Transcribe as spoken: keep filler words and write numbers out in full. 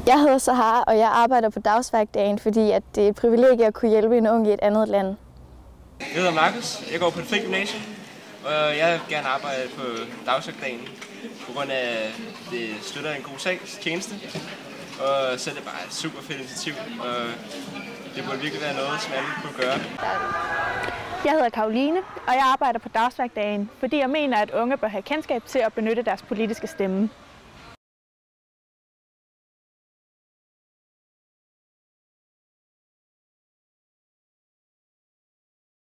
Jeg hedder Sahara, og jeg arbejder på dagsværkdagen, fordi at det er et privilegie at kunne hjælpe en ung i et andet land. Jeg hedder Markus, jeg går på et fri gymnasium, og jeg vil gerne arbejde på dagsværkdagen, på grund af, at det støtter en god sags tjeneste, og så er det bare et super fedt initiativ, og det burde virkelig være noget, som alle kunne gøre. Jeg hedder Karoline, og jeg arbejder på dagsværkdagen, fordi jeg mener, at unge bør have kendskab til at benytte deres politiske stemme.